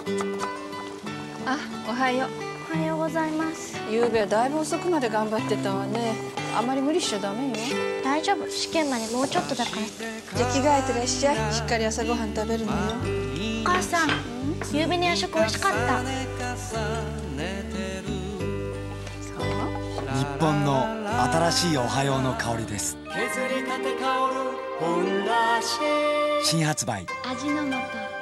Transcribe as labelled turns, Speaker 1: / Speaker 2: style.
Speaker 1: あ、おはよう。
Speaker 2: おはようございます。
Speaker 1: 昨べはだいぶ遅くまで頑張ってたわね。あまり無理しちゃダメよ。
Speaker 2: 大丈夫、試験までもうちょっとだから。
Speaker 1: じゃあ着替えてらっしゃい。しっかり朝ごはん食べるのよ。
Speaker 2: お母さん、昨べの夜食美味しかった。
Speaker 3: 日本の新しいおはようの香りです。新発売。
Speaker 2: 味の素。